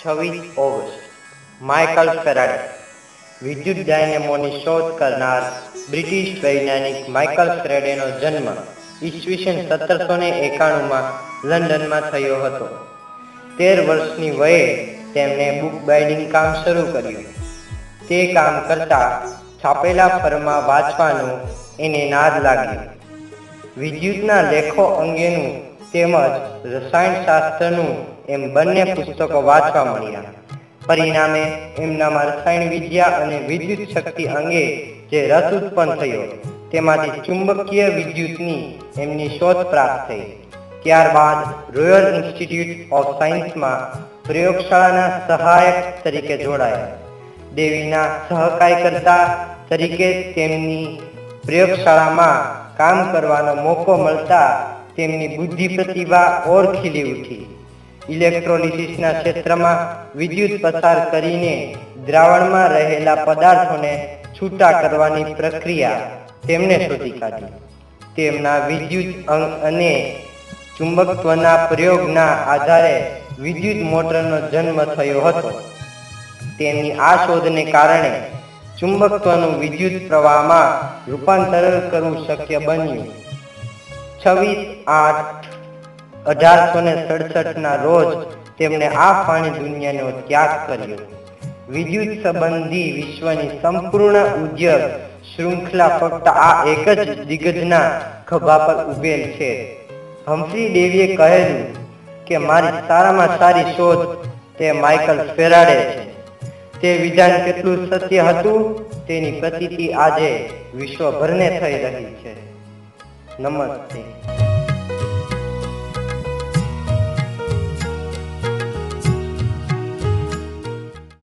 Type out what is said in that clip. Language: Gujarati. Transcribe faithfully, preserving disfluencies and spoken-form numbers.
છવ્વીસ ઓગસ્ટ માઇકલ ફેરાડે વિદ્યુત ડાયનેમોની શોધ કરનાર બ્રિટિશ વૈજ્ઞાનિક માઇકલ ફેરાડેનો જન્મ ઈસવીસન સત્તરસો ને એકાણુંમાં લંડનમાં થયો હતો. તેર વર્ષની વયે તેમણે બુક બાઇન્ડિંગ કામ શરૂ કર્યું. તે કામ કરતા છાપેલા ફરમાં વાંચવાનું એને નાદ લાગ્યો. વિદ્યુતના લેખો અંગેનું તેમજ રસાયણશાસ્ત્રનું એમ બંને પુસ્તકો વાંચવા મળ્યા. પરિણામે એમનામાં રસાયણ વિદ્યા અને વિદ્યુત શક્તિ અંગે જે રસ ઉત્પન્ન થયો તેમાંથી ચુંબકીય વિદ્યુતની એમની શોધ પ્રાપ્ત થઈ. ત્યારબાદ રોયલ ઇન્સ્ટિટ્યૂટ ઓફ સાયન્સમાં પ્રયોગશાળાના સહાયક તરીકે જોડાયા. દેવીના સહકાર્યકર્તા તરીકે તેમની પ્રયોગશાળામાં કામ કરવાનો મોકો મળતા તેમની બુદ્ધિ પ્રતિભા ઓર ખીલી ઉઠી. ઇલેક્ટ્રોલિસિસના ક્ષેત્રમાં વિદ્યુત પસાર કરીને દ્રાવણમાં રહેલા પદાર્થોને છૂટા કરવાની પ્રક્રિયા તેમણે શોધી કાઢી. તેમના વિદ્યુત અંગ અને ચુંબકત્વના પ્રયોગના આધારે વિદ્યુત મોટરનો જન્મ થયો હતો. તેમની આ શોધને કારણે ચુંબકત્વનું વિદ્યુત પ્રવાહમાં રૂપાંતર કરવું શક્ય બન્યું. છવ્વીસ આઠ અઢારસો ને સડસઠના રોજ તેમણે આ ફાની દુનિયાનો ત્યાગ કર્યો. વિદ્યુત સંબંધી વિશ્વની સંપૂર્ણ ઉદ્યોગ શૃંખલા ફક્ત આ એક જ દિગ્ગજના ખભા પર ઉભેલ છે. હમ્ફ્રી ડેવીએ કહેલું કે મારી સારામાં સારી શોધ તે માઇકલ ફેરાડે છે. તે વિધાન કેટલું સત્ય હતું તેની પ્રતીતિ આજે વિશ્વભરને થઈ રહી છે. નમસ્તે.